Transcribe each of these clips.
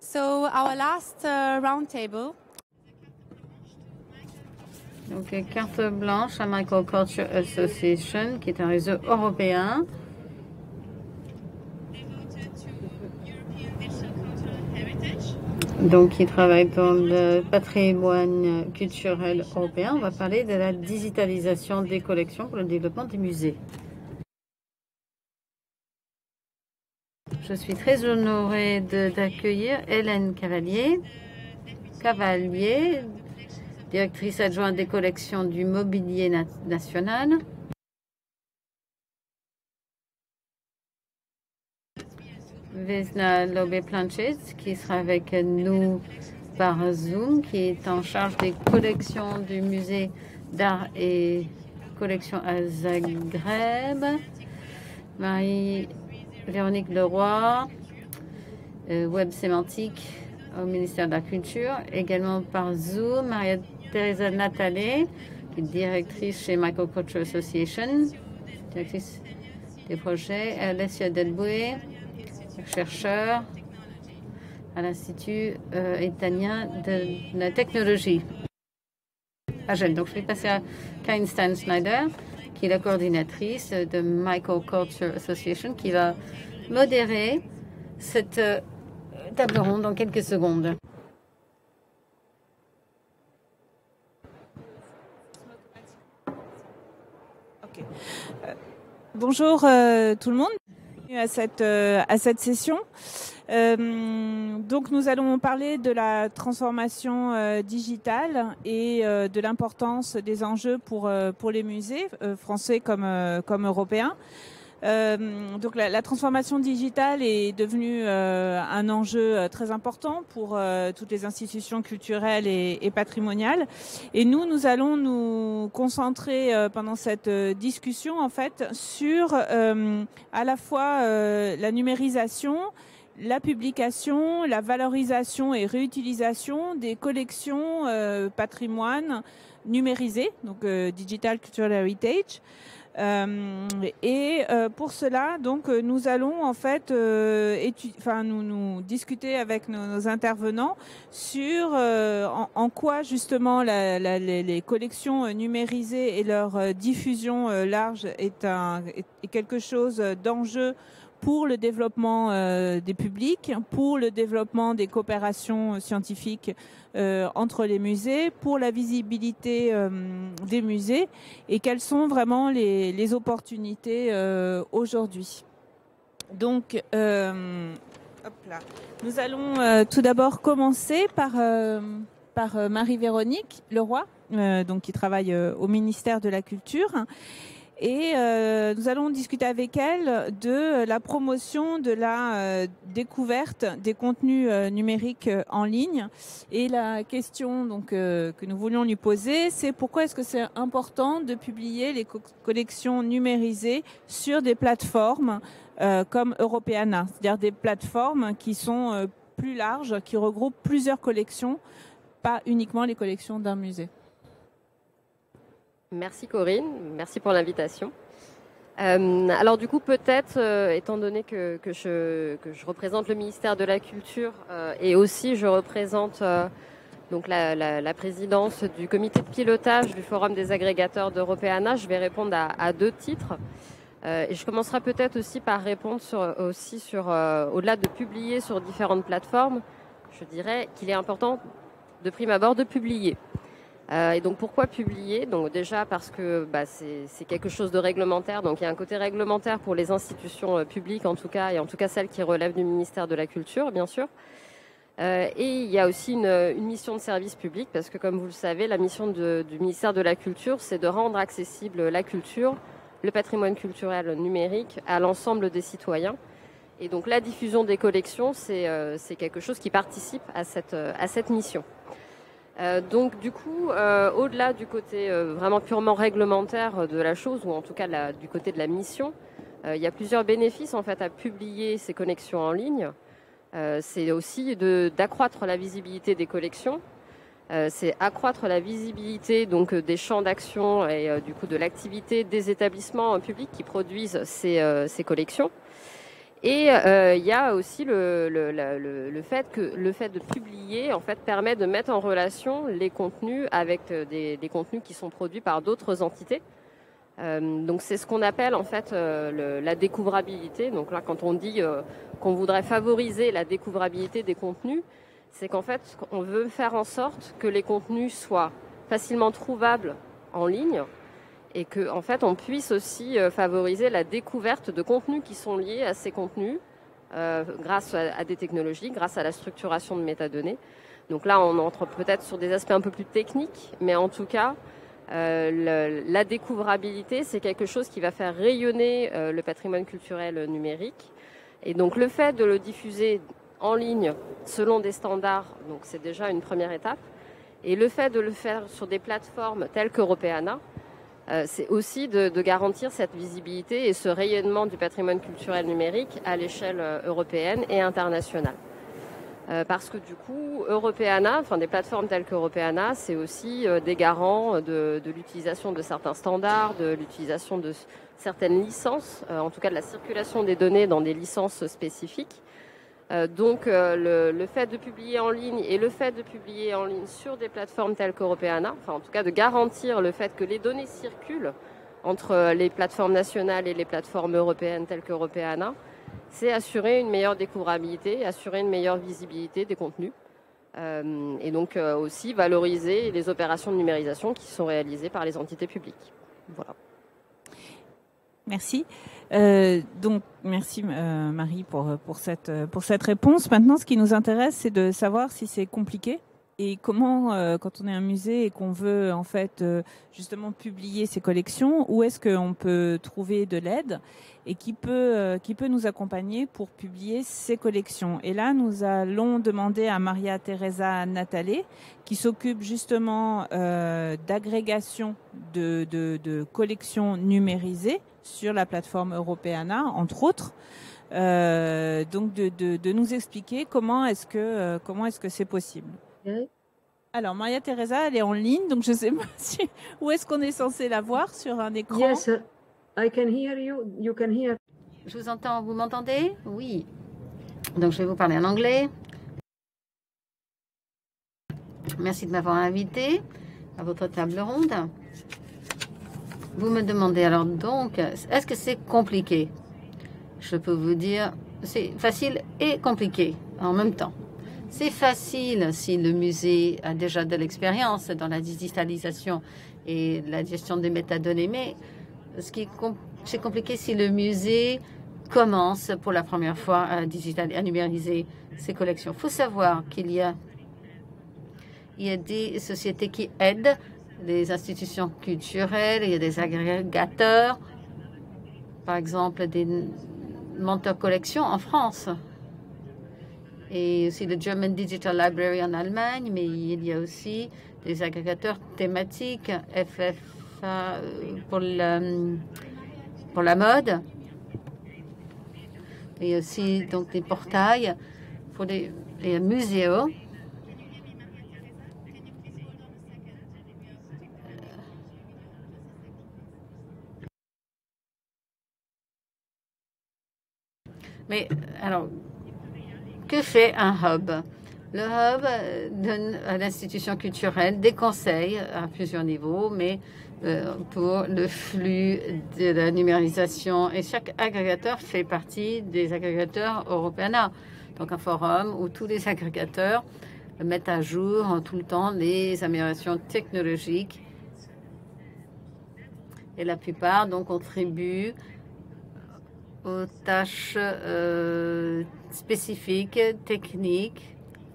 So our last roundtable. Donc, carte blanche à Michael Culture Association, qui est un réseau européen. Donc, il travaille dans le patrimoine culturel européen. On va parler de la digitalisation des collections pour le développement des musées. Je suis très honorée d'accueillir Hélène Cavalier, directrice adjointe des collections du mobilier national. Vesna Lobé-Planches, qui sera avec nous par Zoom, qui est en charge des collections du musée d'art et collections à Zagreb. Marie-Véronique Leroy, web sémantique au ministère de la Culture. Également par Zoom, Maria-Teresa Natale, qui est directrice chez Michael Culture Association, directrice des projets. Alessia Delboué, chercheur à l'Institut italien de la technologie. Donc, je vais passer à Karin Stein-Schneider, qui est la coordinatrice de Michael Culture Association, qui va modérer cette table ronde dans quelques secondes. Okay. Bonjour tout le monde. À cette session. Donc nous allons parler de la transformation digitale et de l'importance des enjeux pour les musées français comme européens. Donc la transformation digitale est devenue un enjeu très important pour toutes les institutions culturelles et patrimoniales. Et nous allons nous concentrer pendant cette discussion en fait sur à la fois la numérisation, la publication, la valorisation et réutilisation des collections patrimoine numérisées, donc Digital Cultural Heritage. Pour cela, donc, nous allons en fait nous discuter avec nos intervenants sur en quoi justement les collections numérisées et leur diffusion large est quelque chose d'enjeu pour le développement des publics, pour le développement des coopérations scientifiques entre les musées, pour la visibilité des musées et quelles sont vraiment les opportunités aujourd'hui. Donc, nous allons tout d'abord commencer par Marie-Véronique Leroy, donc qui travaille au ministère de la Culture. Et nous allons discuter avec elle de la promotion de la découverte des contenus numériques en ligne. Et la question donc, que nous voulions lui poser, c'est pourquoi est-ce que c'est important de publier les collections numérisées sur des plateformes comme Europeana, c'est-à-dire des plateformes qui sont plus larges, qui regroupent plusieurs collections, pas uniquement les collections d'un musée. Merci Corinne, merci pour l'invitation. Alors du coup peut-être, étant donné que je représente le ministère de la Culture et aussi je représente donc la présidence du comité de pilotage du Forum des agrégateurs d'Europeana, je vais répondre à deux titres. Et je commencerai peut-être aussi par répondre sur au-delà de publier sur différentes plateformes, je dirais qu'il est important de prime abord de publier. Et donc pourquoi publier? Donc déjà parce que c'est quelque chose de réglementaire, donc il y a un côté réglementaire pour les institutions publiques en tout cas, et en tout cas celles qui relèvent du ministère de la Culture bien sûr. Et il y a aussi une mission de service public, parce que comme vous le savez, la mission du ministère de la Culture, c'est de rendre accessible la culture, le patrimoine culturel numérique à l'ensemble des citoyens. Et donc la diffusion des collections, c'est quelque chose qui participe à cette mission. Donc du coup, au-delà du côté vraiment purement réglementaire de la chose, ou en tout cas du côté de la mission, il y a plusieurs bénéfices en fait à publier ces collections en ligne. C'est aussi d'accroître la visibilité des collections, c'est accroître la visibilité donc des champs d'action et du coup de l'activité des établissements publics qui produisent ces collections. Et il y a aussi le fait de publier en fait permet de mettre en relation les contenus avec des contenus qui sont produits par d'autres entités. Donc c'est ce qu'on appelle en fait la découvrabilité. Donc là, quand on dit qu'on voudrait favoriser la découvrabilité des contenus, c'est qu'en fait on veut faire en sorte que les contenus soient facilement trouvables en ligne et que en fait on puisse aussi favoriser la découverte de contenus qui sont liés à ces contenus grâce à des technologies, grâce à la structuration de métadonnées. Donc là, on entre peut-être sur des aspects un peu plus techniques, mais en tout cas, la découvrabilité, c'est quelque chose qui va faire rayonner le patrimoine culturel numérique. Et donc le fait de le diffuser en ligne selon des standards, donc c'est déjà une première étape. Et le fait de le faire sur des plateformes telles qu'Europeana, c'est aussi de garantir cette visibilité et ce rayonnement du patrimoine culturel numérique à l'échelle européenne et internationale. Parce que du coup, Europeana, enfin des plateformes telles qu'Europeana, c'est aussi des garants de l'utilisation de certains standards, de l'utilisation de certaines licences, en tout cas de la circulation des données dans des licences spécifiques. Donc le fait de publier en ligne et le fait de publier en ligne sur des plateformes telles qu'Europeana, enfin en tout cas de garantir le fait que les données circulent entre les plateformes nationales et les plateformes européennes telles qu'Europeana, c'est assurer une meilleure découvrabilité, assurer une meilleure visibilité des contenus et donc aussi valoriser les opérations de numérisation qui sont réalisées par les entités publiques. Voilà. Merci. Donc, merci Marie pour cette réponse. Maintenant, ce qui nous intéresse, c'est de savoir si c'est compliqué et comment, quand on est un musée et qu'on veut en fait justement publier ses collections, où est-ce qu'on peut trouver de l'aide et qui peut nous accompagner pour publier ses collections. Et là, nous allons demander à Maria Teresa Natale, qui s'occupe justement d'agrégation de collections numérisées sur la plateforme Europeana, entre autres. Donc de nous expliquer comment est-ce que c'est possible. Alors Maria Teresa, elle est en ligne, donc je sais pas où est-ce qu'on est censé la voir sur un écran. Yes, I can hear you. You can hear. Je vous entends, vous m'entendez? Oui. Donc je vais vous parler en anglais. Merci de m'avoir invité à votre table ronde. Vous me demandez alors donc, est-ce que c'est compliqué? Je peux vous dire, c'est facile et compliqué en même temps. C'est facile si le musée a déjà de l'expérience dans la digitalisation et la gestion des métadonnées, mais c'est compliqué si le musée commence pour la première fois à numériser ses collections. Il faut savoir qu'il y a des sociétés qui aident les institutions culturelles, il y a des agrégateurs, par exemple des Monteur Collection en France, et aussi le German Digital Library en Allemagne, mais il y a aussi des agrégateurs thématiques, FFA pour la mode, et aussi donc des portails pour les musées. Mais alors, que fait un hub? Le hub donne à l'institution culturelle des conseils à plusieurs niveaux, mais pour le flux de la numérisation. Et chaque agrégateur fait partie des agrégateurs Europeana. Donc un forum où tous les agrégateurs mettent à jour tout le temps les améliorations technologiques. Et la plupart donc contribuent aux tâches spécifiques, techniques.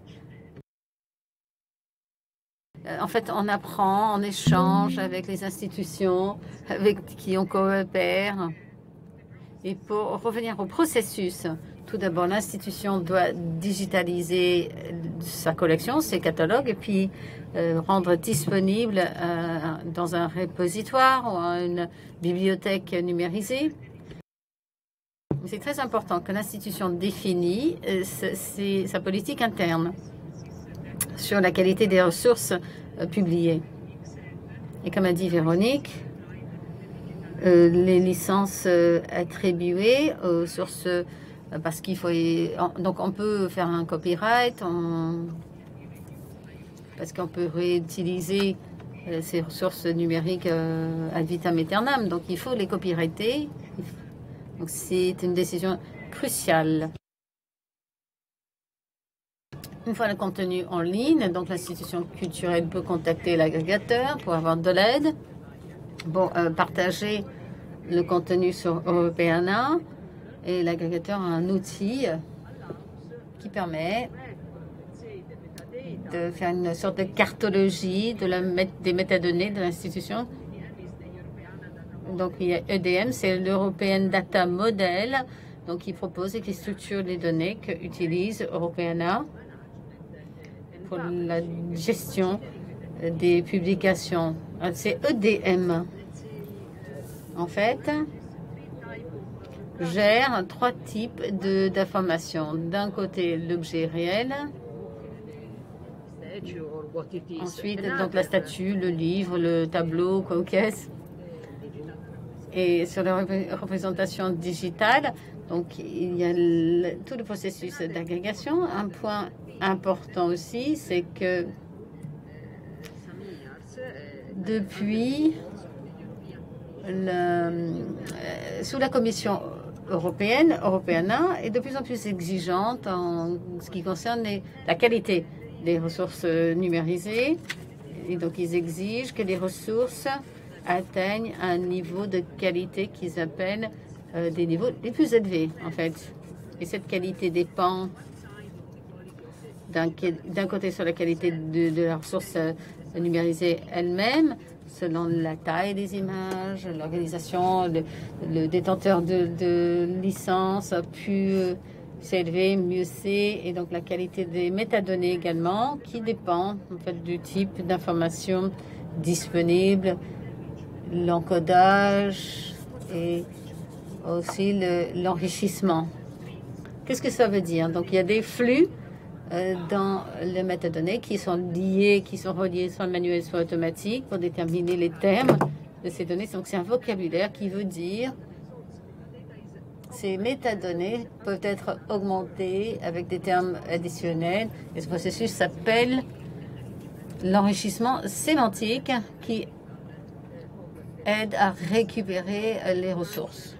En fait, on apprend, on échange avec les institutions avec qui on coopère. Et pour revenir au processus, tout d'abord, l'institution doit digitaliser sa collection, ses catalogues, et puis rendre disponible dans un repositoire ou une bibliothèque numérisée. C'est très important que l'institution définisse sa politique interne sur la qualité des ressources publiées. Et comme a dit Véronique, les licences attribuées aux sources parce qu'il faut... Donc on peut faire un copyright, parce qu'on peut réutiliser ces ressources numériques ad vitam aeternam. Donc il faut les copyrighter. Donc c'est une décision cruciale. Une fois le contenu en ligne, donc l'institution culturelle peut contacter l'agrégateur pour avoir de l'aide, pour partager le contenu sur Europeana. Et l'agrégateur a un outil qui permet de faire une sorte de cartologie des métadonnées de l'institution. Donc il y a EDM, c'est l'European Data Model, donc qui propose et qui structure les données qu'utilise Europeana pour la gestion des publications. C'est EDM. En fait, gère 3 types d'informations. D'un côté, l'objet réel. Ensuite, donc la statue, le livre, le tableau, quoi qu'est-ce. Et sur la représentation digitale, donc il y a tout le processus d'agrégation. Un point important aussi, c'est que depuis sous la Commission européenne, Europeana est de plus en plus exigeante en ce qui concerne la qualité des ressources numérisées. Et donc ils exigent que les ressources atteignent un niveau de qualité qu'ils appellent des niveaux les plus élevés, en fait. Et cette qualité dépend d'un côté sur la qualité de la ressource numérisée elle-même, selon la taille des images, l'organisation, le détenteur de licence a pu s'élever, mieux c'est, et donc la qualité des métadonnées également, qui dépend en fait du type d'information disponible, l'encodage et aussi l'enrichissement. Qu'est-ce que ça veut dire? Donc il y a des flux dans les métadonnées qui sont reliés soit manuels, soit automatiques pour déterminer les termes de ces données. Donc c'est un vocabulaire qui veut dire ces métadonnées peuvent être augmentées avec des termes additionnels. Et ce processus s'appelle l'enrichissement sémantique qui aide à récupérer les ressources.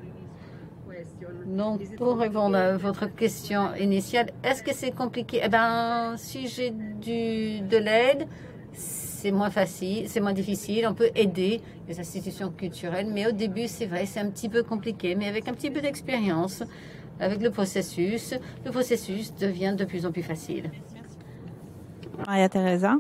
Donc, pour répondre à votre question initiale, est-ce que c'est compliqué? Eh bien, si j'ai de l'aide, c'est moins facile, c'est moins difficile. On peut aider les institutions culturelles, mais au début, c'est vrai, c'est un petit peu compliqué. Mais avec un petit peu d'expérience, avec le processus devient de plus en plus facile. Maria Teresa.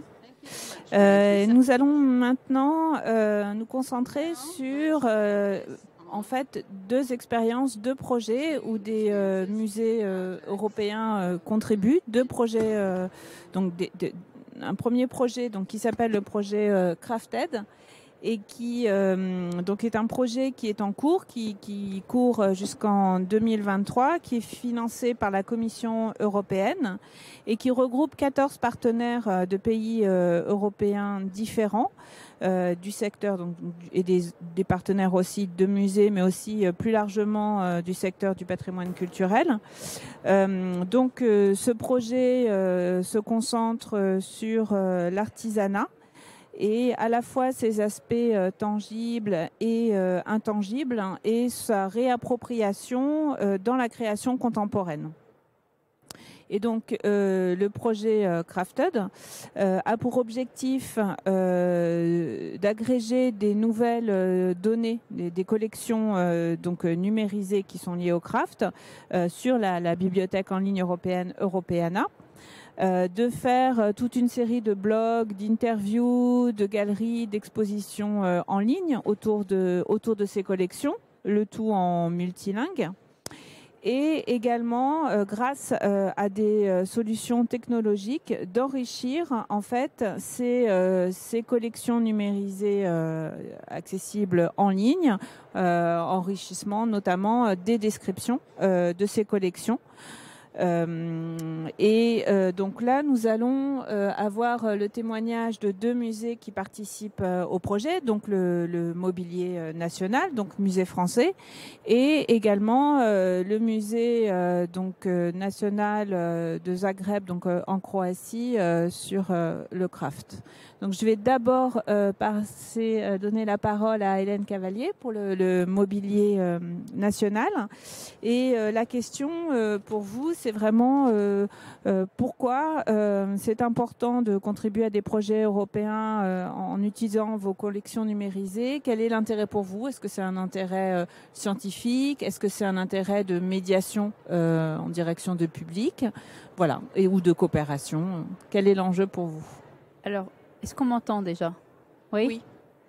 Nous allons maintenant nous concentrer sur en fait 2 expériences, 2 projets où des musées européens contribuent. 2 projets, donc un premier projet donc, qui s'appelle le projet Crafted et qui donc est un projet qui est en cours, qui court jusqu'en 2023, qui est financé par la Commission européenne et qui regroupe 14 partenaires de pays européens différents du secteur donc, et des partenaires aussi de musées, mais aussi plus largement du secteur du patrimoine culturel. Donc ce projet se concentre sur l'artisanat et à la fois ses aspects tangibles et intangibles et sa réappropriation dans la création contemporaine. Et donc, le projet Crafted a pour objectif d'agréger des nouvelles données, des collections donc numérisées qui sont liées au craft sur la bibliothèque en ligne européenne Europeana. De faire toute une série de blogs, d'interviews, de galeries, d'expositions en ligne autour de ces collections, le tout en multilingue. Et également, grâce à des solutions technologiques, d'enrichir en fait ces collections numérisées accessibles en ligne, enrichissement notamment des descriptions de ces collections. Donc là, nous allons avoir le témoignage de 2 musées qui participent au projet, donc le Mobilier National, donc musée français, et également le musée national de Zagreb, donc en Croatie, sur le craft. Donc je vais d'abord donner la parole à Hélène Cavalier pour le mobilier national. Et la question pour vous, c'est vraiment pourquoi c'est important de contribuer à des projets européens en utilisant vos collections numérisées. Quel est l'intérêt pour vous? Est-ce que c'est un intérêt scientifique? Est-ce que c'est un intérêt de médiation en direction de public? Voilà, ou de coopération. Quel est l'enjeu pour vous? Alors, est-ce qu'on m'entend déjà? Oui. Oui.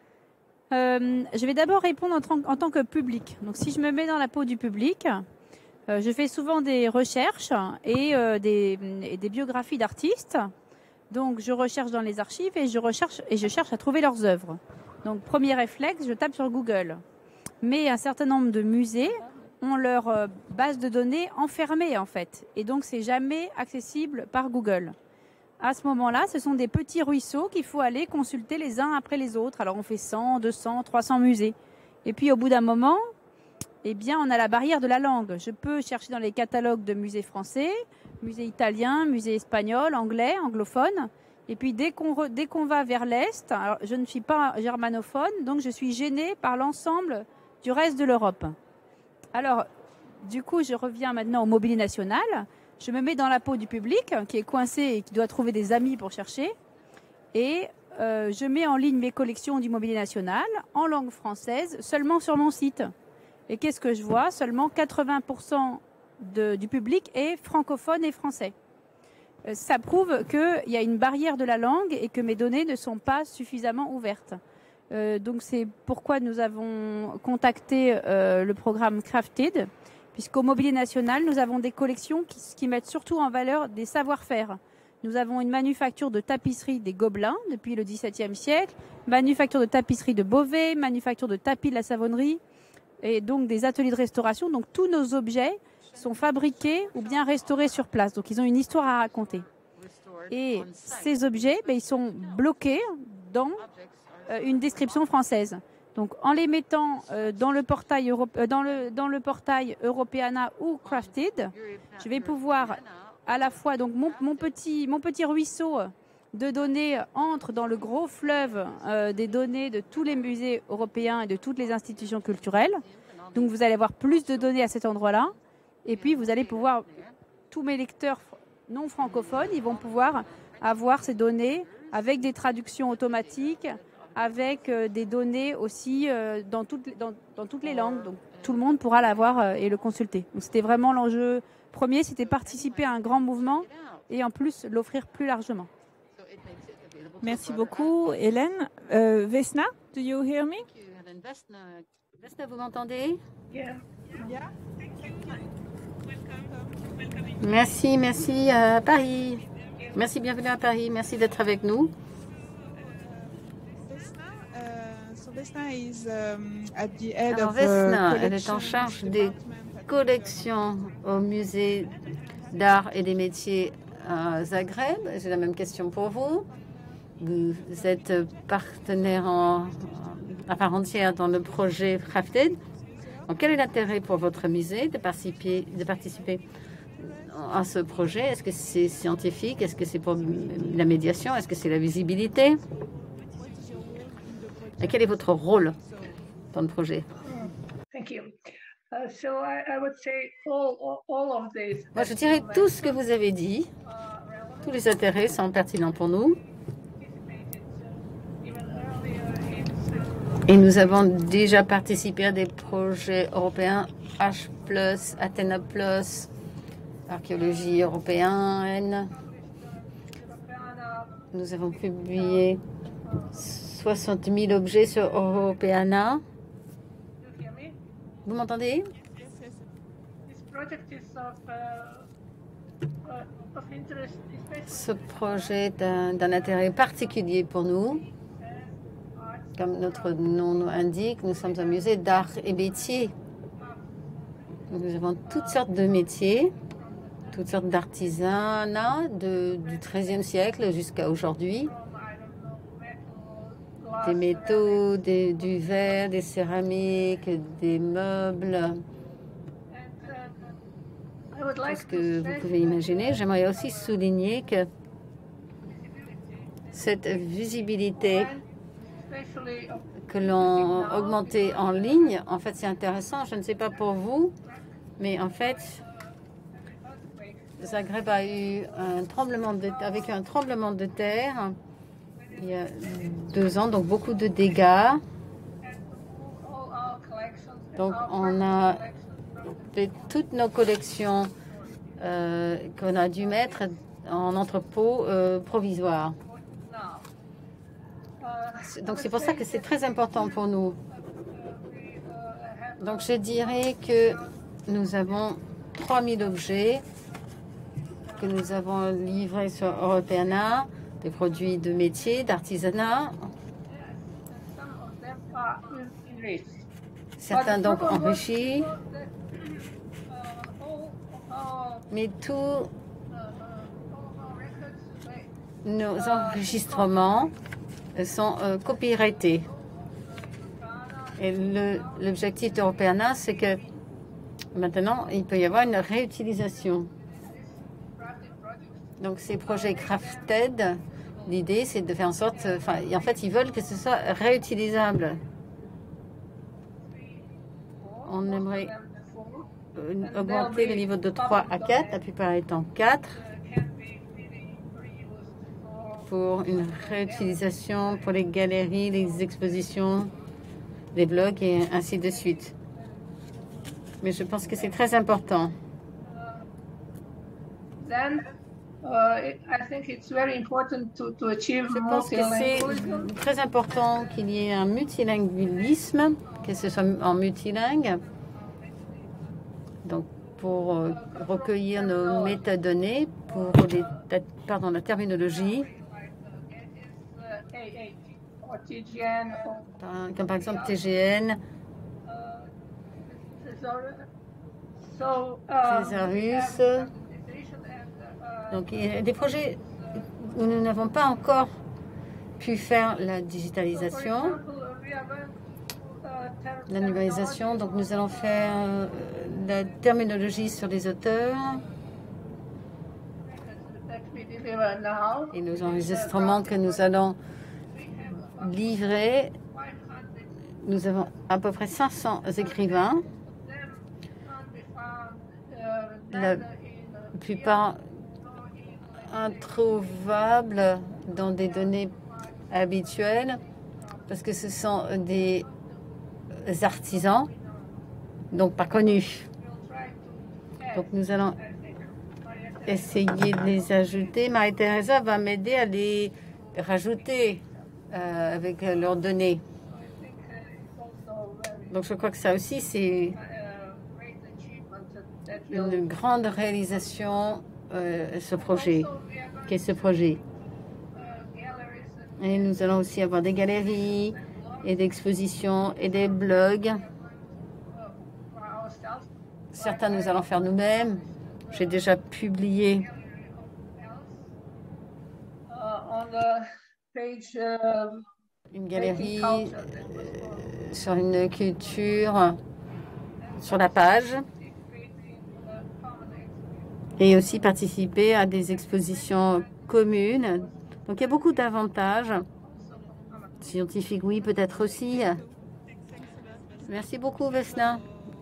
Je vais d'abord répondre en tant que public. Donc, si je me mets dans la peau du public, je fais souvent des recherches et des biographies d'artistes. Donc, je recherche dans les archives et je cherche à trouver leurs œuvres. Donc, premier réflexe, je tape sur Google. Mais un certain nombre de musées ont leur base de données enfermée, en fait. Et donc, c'est jamais accessible par Google. À ce moment-là, ce sont des petits ruisseaux qu'il faut aller consulter les uns après les autres. Alors, on fait 100, 200, 300 musées. Et puis, au bout d'un moment, eh bien, on a la barrière de la langue. Je peux chercher dans les catalogues de musées français, musées italiens, musées espagnols, anglais, anglophones. Et puis, dès qu'on va vers l'Est, alors, je ne suis pas germanophone, donc je suis gênée par l'ensemble du reste de l'Europe. Alors, du coup, je reviens maintenant au Mobilier National. Je me mets dans la peau du public qui est coincé et qui doit trouver des amis pour chercher. Et je mets en ligne mes collections du Mobilier National en langue française seulement sur mon site. Et qu'est-ce que je vois? Seulement 80% du public est francophone et français. Ça prouve qu'il y a une barrière de la langue et que mes données ne sont pas suffisamment ouvertes. Donc c'est pourquoi nous avons contacté le programme Crafted, puisqu'au Mobilier National, nous avons des collections qui mettent surtout en valeur des savoir-faire. Nous avons une manufacture de tapisserie des Gobelins depuis le XVIIe siècle, manufacture de tapisserie de Beauvais, manufacture de tapis de la Savonnerie, et donc des ateliers de restauration. Donc tous nos objets sont fabriqués ou bien restaurés sur place. Donc ils ont une histoire à raconter. Et ces objets, ils sont bloqués dans une description française. Donc, en les mettant dans le portail Europeana ou Crafted, je vais pouvoir à la fois, donc mon petit ruisseau de données entre dans le gros fleuve des données de tous les musées européens et de toutes les institutions culturelles. Donc, vous allez avoir plus de données à cet endroit-là. Et puis, vous allez pouvoir, tous mes lecteurs non francophones, ils vont pouvoir avoir ces données avec des traductions automatiques, avec des données aussi dans toutes les langues. Donc, tout le monde pourra l'avoir et le consulter. Donc, c'était vraiment l'enjeu premier, c'était participer à un grand mouvement et en plus l'offrir plus largement. Merci beaucoup, Hélène. Vesna, do you hear me? Vesna, vous m'entendez? Yeah. Merci à Paris. Merci, bienvenue à Paris. Merci d'être avec nous. Alors Vesna, elle est en charge des collections au musée d'art et des métiers à Zagreb. J'ai la même question pour vous. Vous êtes partenaire à part entière dans le projet Crafted. Donc, quel est l'intérêt pour votre musée de participer à ce projet? Est-ce que c'est scientifique? Est-ce que c'est pour la médiation? Est-ce que c'est la visibilité? Et quel est votre rôle dans le projet? Thank you. So I would say all of these. Moi, je dirais tout ce que vous avez dit. Tous les intérêts sont pertinents pour nous. Et nous avons déjà participé à des projets européens, H+, Athena+, archéologie européenne. Nous avons publié 60 000 objets sur Europeana. Vous m'entendez? Ce projet est d'un intérêt particulier pour nous. Comme notre nom l'indique, nous sommes un musée d'art et métiers. Nous avons toutes sortes de métiers toutes sortes d'artisanats du XIIIe siècle jusqu'à aujourd'hui. Des métaux, du verre, des céramiques, des meubles. Tout ce que vous pouvez imaginer. J'aimerais aussi souligner que cette visibilité que l'on a augmentée en ligne, en fait, c'est intéressant. Je ne sais pas pour vous, mais en fait, Zagreb a eu un tremblement de terre il y a 2 ans, donc beaucoup de dégâts. Donc, on a fait toutes nos collections qu'on a dû mettre en entrepôt provisoire. Donc, c'est pour ça que c'est très important pour nous. Donc, je dirais que nous avons 3000 objets que nous avons livrés sur Europeana, des produits de métier, d'artisanat. Certains donc enrichis. Mais tous nos enregistrements sont copyrightés. Et l'objectif d'Europeana, c'est que maintenant, il peut y avoir une réutilisation. Donc, ces projets crafted, l'idée, c'est de faire en sorte... en fait, ils veulent que ce soit réutilisable. On aimerait augmenter le niveau de 3 à 4, la plupart étant 4, pour une réutilisation pour les galeries, les expositions, les blogs et ainsi de suite. Mais je pense que c'est très important. Je pense que c'est très important qu'il y ait un multilinguisme, que ce soit en multilingue. Donc, pour recueillir nos métadonnées, pour la terminologie, comme par exemple TGN, Thésaurus. Donc, il y a des projets où nous n'avons pas encore pu faire la digitalisation, la numérisation. Donc, nous allons faire la terminologie sur les auteurs et nos enregistrements que nous allons livrer. Nous avons à peu près 500 écrivains. La plupart introuvables dans des données habituelles parce que ce sont des artisans, donc pas connus. Donc nous allons essayer de les ajouter. Marie-Thérèse va m'aider à les rajouter avec leurs données. Donc je crois que ça aussi c'est une grande réalisation, ce projet, qu'est ce projet. Et nous allons aussi avoir des galeries et des expositions et des blogs. Certains nous allons faire nous-mêmes. J'ai déjà publié une galerie sur une culture sur la page et aussi participer à des expositions communes. Donc il y a beaucoup d'avantages. Scientifiques, oui, peut-être aussi. Merci beaucoup, Vesna.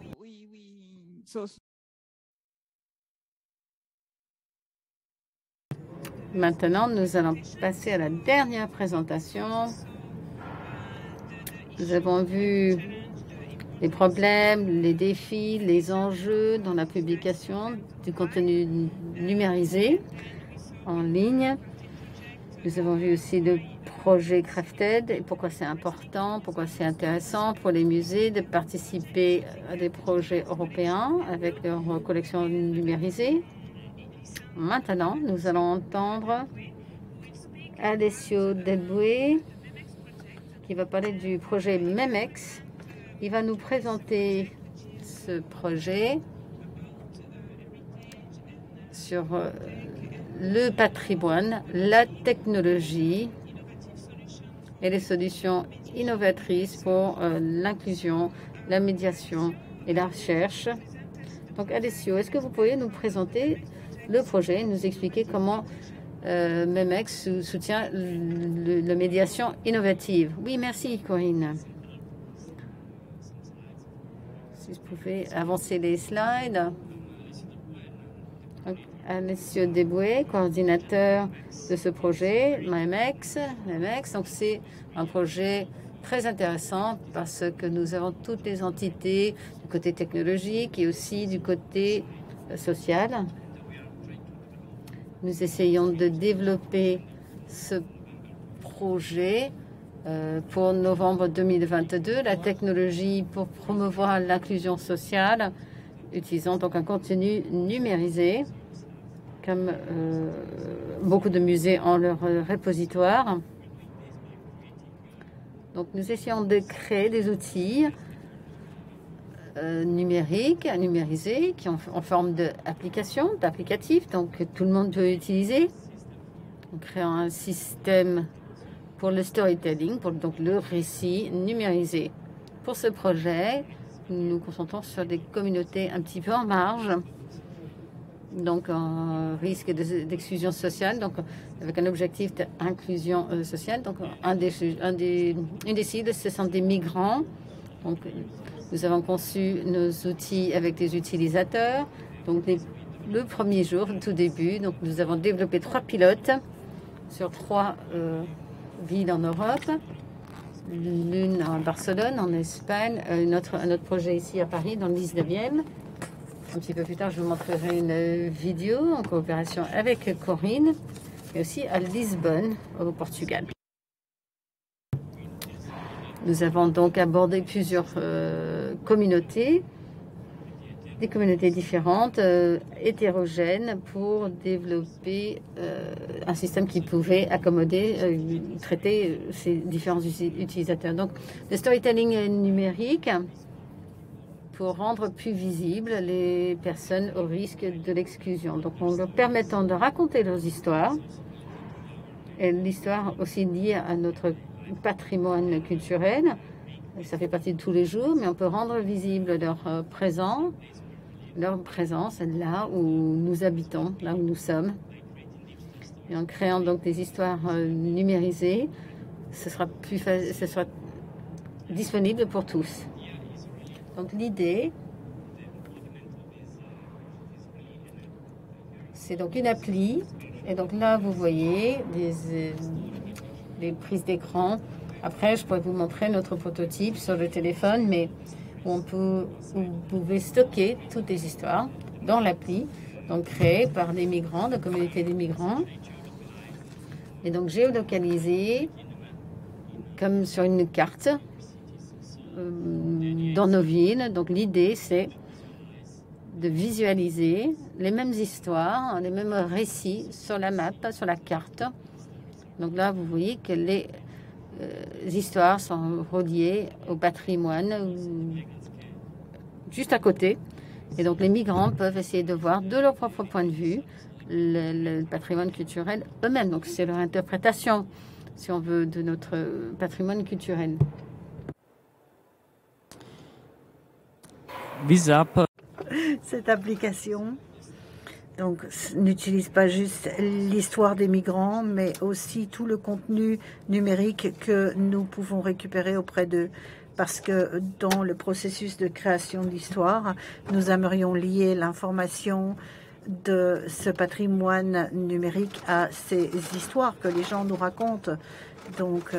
Maintenant, nous allons passer à la dernière présentation. Nous avons vu les problèmes, les défis, les enjeux dans la publication du contenu numérisé en ligne. Nous avons vu aussi le projet Crafted et pourquoi c'est important, pourquoi c'est intéressant pour les musées de participer à des projets européens avec leur collection numérisée. Maintenant, nous allons entendre Alessio Delboué qui va parler du projet Memex. Il va nous présenter ce projet sur le patrimoine, la technologie et les solutions innovatrices pour l'inclusion, la médiation et la recherche. Donc, Alessio, est-ce que vous pourriez nous présenter le projet, nous expliquer comment MEMEX soutient la médiation innovative? Oui, merci, Corinne. Si je pouvais avancer les slides. Alessio Deboué, coordinateur de ce projet, MEMEX. Donc, c'est un projet très intéressant parce que nous avons toutes les entités du côté technologique et aussi du côté social. Nous essayons de développer ce projet pour novembre 2022, la technologie pour promouvoir l'inclusion sociale, utilisant donc un contenu numérisé, comme beaucoup de musées ont leur répositoire. Donc, nous essayons de créer des outils numériques, numérisés, qui ont en forme d'applicatifs, donc que tout le monde peut utiliser, en créant un système pour le storytelling, pour donc le récit numérisé. Pour ce projet, nous nous concentrons sur des communautés un petit peu en marge, donc en risque d'exclusion sociale, donc avec un objectif d'inclusion sociale. Donc une des cibles, ce sont des migrants. Donc nous avons conçu nos outils avec des utilisateurs. Donc le premier jour, tout début, donc nous avons développé 3 pilotes sur 3 villes en Europe. L'une à Barcelone, en Espagne, un autre projet ici à Paris, dans le 19e. Un petit peu plus tard, je vous montrerai une vidéo en coopération avec Corinne, et aussi à Lisbonne, au Portugal. Nous avons donc abordé plusieurs communautés, des communautés différentes, hétérogènes, pour développer un système qui pouvait accommoder, traiter ces différents utilisateurs. Donc, le storytelling numérique, pour rendre plus visibles les personnes au risque de l'exclusion. Donc, en leur permettant de raconter leurs histoires, et l'histoire aussi liée à notre patrimoine culturel, ça fait partie de tous les jours, mais on peut rendre visible leur présence là où nous habitons, là où nous sommes. Et en créant donc des histoires numérisées, ce sera disponible pour tous. Donc l'idée, c'est donc une appli, et donc là vous voyez des prises d'écran. Après, je pourrais vous montrer notre prototype sur le téléphone, mais où vous pouvez stocker toutes les histoires dans l'appli, donc créées par des migrants, de communautés des migrants, et donc géolocalisées comme sur une carte dans nos villes. Donc l'idée, c'est de visualiser les mêmes histoires, les mêmes récits sur la map, sur la carte. Donc là, vous voyez que les histoires sont reliées au patrimoine juste à côté. Et donc les migrants peuvent essayer de voir de leur propre point de vue le patrimoine culturel eux-mêmes. Donc c'est leur interprétation, si on veut, de notre patrimoine culturel. Visap. Cette application donc n'utilise pas juste l'histoire des migrants, mais aussi tout le contenu numérique que nous pouvons récupérer auprès d'eux. Parce que dans le processus de création d'histoire, nous aimerions lier l'information de ce patrimoine numérique à ces histoires que les gens nous racontent. Donc,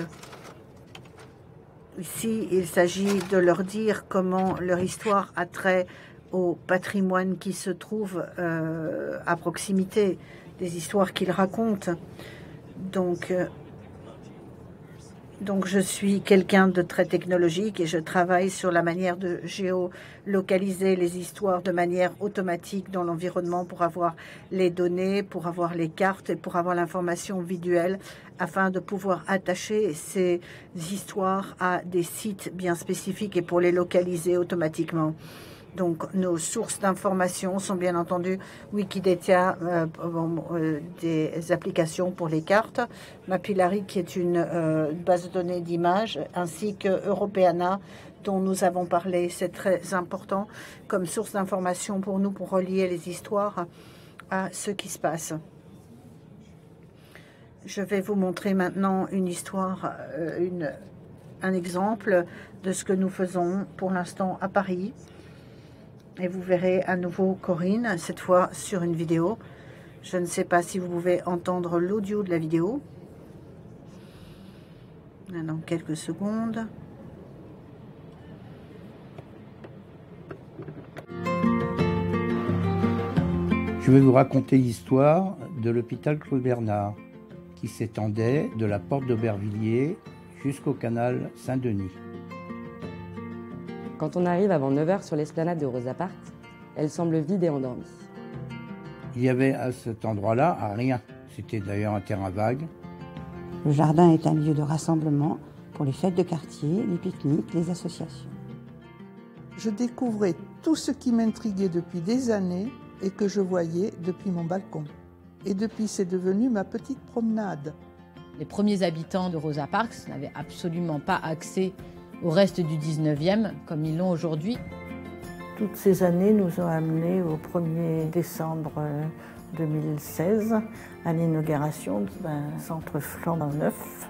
ici, il s'agit de leur dire comment leur histoire a trait au patrimoine qui se trouve à proximité des histoires qu'ils racontent. Donc, je suis quelqu'un de très technologique et je travaille sur la manière de géolocaliser les histoires de manière automatique dans l'environnement pour avoir les données, pour avoir les cartes et pour avoir l'information visuelle afin de pouvoir attacher ces histoires à des sites bien spécifiques et pour les localiser automatiquement. Donc, nos sources d'informations sont bien entendu Wikidata, des applications pour les cartes, Mapillary qui est une base de données d'images, ainsi que Europeana dont nous avons parlé. C'est très important comme source d'information pour nous pour relier les histoires à ce qui se passe. Je vais vous montrer maintenant une histoire, un exemple de ce que nous faisons pour l'instant à Paris. Et vous verrez à nouveau Corinne, cette fois sur une vidéo. Je ne sais pas si vous pouvez entendre l'audio de la vidéo. Dans quelques secondes. Je vais vous raconter l'histoire de l'hôpital Claude Bernard, qui s'étendait de la porte d'Aubervilliers jusqu'au canal Saint-Denis. Quand on arrive avant 9 h sur l'esplanade de Rosa Parks, elle semble vide et endormie. Il y avait à cet endroit-là rien. C'était d'ailleurs un terrain vague. Le jardin est un lieu de rassemblement pour les fêtes de quartier, les pique-niques, les associations. Je découvrais tout ce qui m'intriguait depuis des années et que je voyais depuis mon balcon. Et depuis, c'est devenu ma petite promenade. Les premiers habitants de Rosa Parks n'avaient absolument pas accès au reste du 19e comme ils l'ont aujourd'hui. Toutes ces années nous ont amenés au 1er décembre 2016 à l'inauguration d'un centre flambant neuf.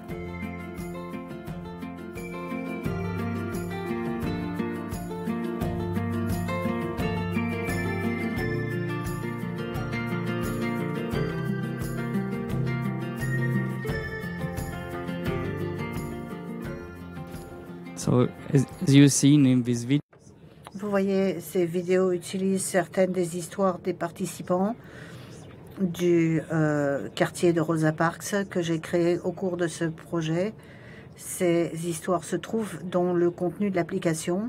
So, as you've seen in this video, vous voyez, ces vidéos utilisent certaines des histoires des participants du quartier de Rosa Parks que j'ai créé au cours de ce projet. Ces histoires se trouvent dans le contenu de l'application.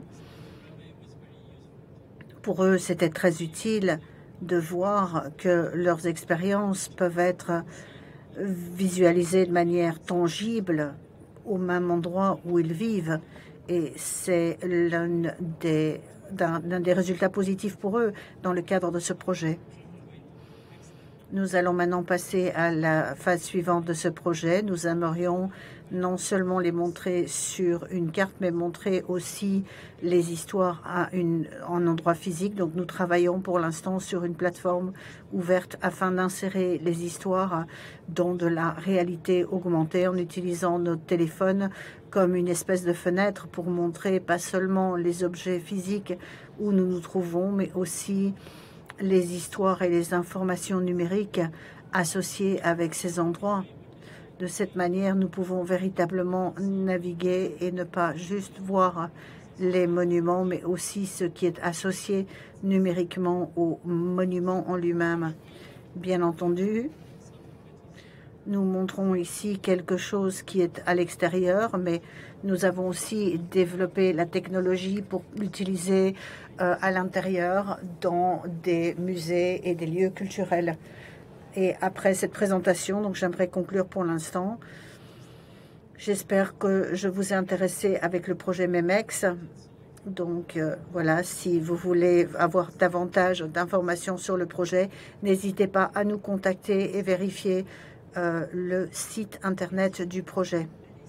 Pour eux, c'était très utile de voir que leurs expériences peuvent être visualisées de manière tangible au même endroit où ils vivent. Et c'est l'un des résultats positifs pour eux dans le cadre de ce projet. Nous allons maintenant passer à la phase suivante de ce projet. Nous aimerions non seulement les montrer sur une carte, mais montrer aussi les histoires en endroit physique. Donc nous travaillons pour l'instant sur une plateforme ouverte afin d'insérer les histoires dans de la réalité augmentée en utilisant notre téléphone comme une espèce de fenêtre pour montrer pas seulement les objets physiques où nous nous trouvons, mais aussi les histoires et les informations numériques associées avec ces endroits. De cette manière, nous pouvons véritablement naviguer et ne pas juste voir les monuments, mais aussi ce qui est associé numériquement au monument en lui-même. Bien entendu, nous montrons ici quelque chose qui est à l'extérieur, mais nous avons aussi développé la technologie pour l'utiliser à l'intérieur dans des musées et des lieux culturels. Et après cette présentation, donc j'aimerais conclure pour l'instant. J'espère que je vous ai intéressé avec le projet MEMEX. Donc voilà, si vous voulez avoir davantage d'informations sur le projet, n'hésitez pas à nous contacter et vérifier le site internet du projet.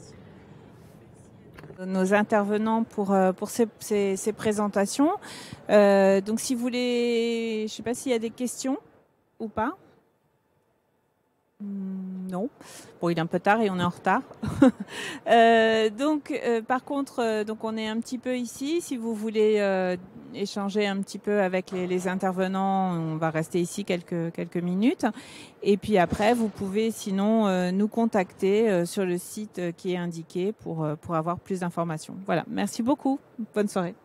Nos intervenants pour ces présentations. Donc si vous voulez, je ne sais pas s'il y a des questions ou pas. Non. Bon, il est un peu tard et on est en retard. Par contre, donc on est un petit peu ici. Si vous voulez échanger un petit peu avec les intervenants, on va rester ici quelques minutes. Et puis après, vous pouvez sinon nous contacter sur le site qui est indiqué pour avoir plus d'informations. Voilà. Merci beaucoup. Bonne soirée.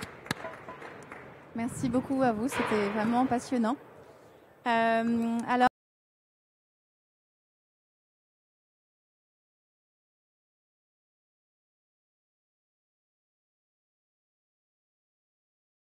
Merci beaucoup à vous, c'était vraiment passionnant. Alors